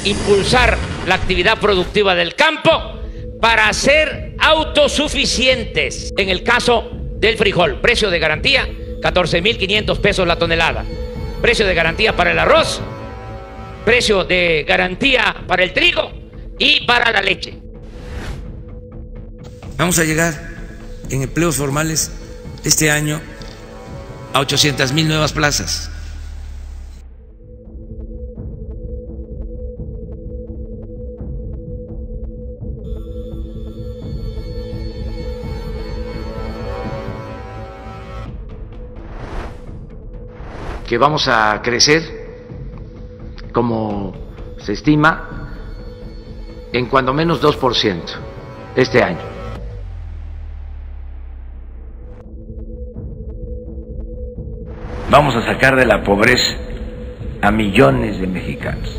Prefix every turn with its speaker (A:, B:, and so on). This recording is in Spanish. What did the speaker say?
A: impulsar la actividad productiva del campo para ser autosuficientes. En el caso del frijol, precio de garantía, 14.500 pesos la tonelada. Precio de garantía para el arroz, precio de garantía para el trigo y para la leche.
B: Vamos a llegar en empleos formales este año a 800,000 nuevas plazas. Que vamos a crecer, como se estima, en cuando menos 2% este año. Vamos a sacar de la pobreza a millones de mexicanos.